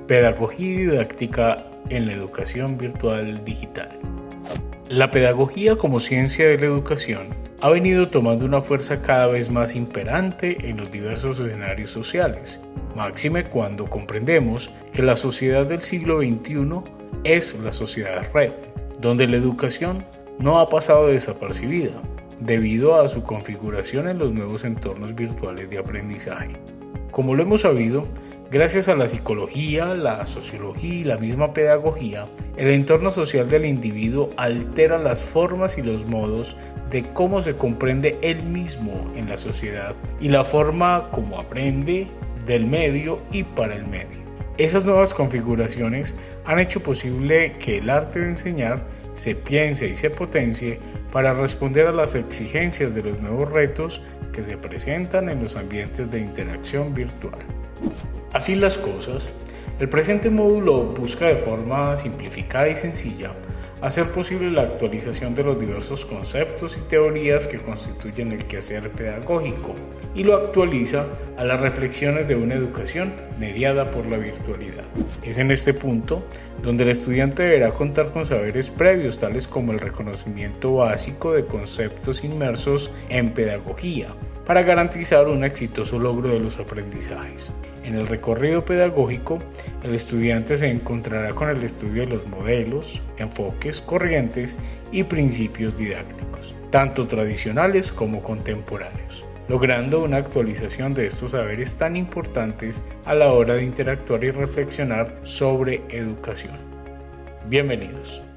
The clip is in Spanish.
Pedagogía y didáctica en la educación virtual digital. La pedagogía como ciencia de la educación ha venido tomando una fuerza cada vez más imperante en los diversos escenarios sociales, máxime cuando comprendemos que la sociedad del siglo XXI es la sociedad red, donde la educación no ha pasado desapercibida debido a su configuración en los nuevos entornos virtuales de aprendizaje. Como lo hemos sabido, gracias a la psicología, la sociología y la misma pedagogía, el entorno social del individuo altera las formas y los modos de cómo se comprende él mismo en la sociedad y la forma como aprende del medio y para el medio. Esas nuevas configuraciones han hecho posible que el arte de enseñar se piense y se potencie para responder a las exigencias de los nuevos retos que se presentan en los ambientes de interacción virtual. Así las cosas, el presente módulo busca de forma simplificada y sencilla hacer posible la actualización de los diversos conceptos y teorías que constituyen el quehacer pedagógico y lo actualiza a las reflexiones de una educación mediada por la virtualidad. Es en este punto donde el estudiante deberá contar con saberes previos tales como el reconocimiento básico de conceptos inmersos en pedagogía, para garantizar un exitoso logro de los aprendizajes. En el recorrido pedagógico, el estudiante se encontrará con el estudio de los modelos, enfoques, corrientes y principios didácticos, tanto tradicionales como contemporáneos, logrando una actualización de estos saberes tan importantes a la hora de interactuar y reflexionar sobre educación. Bienvenidos.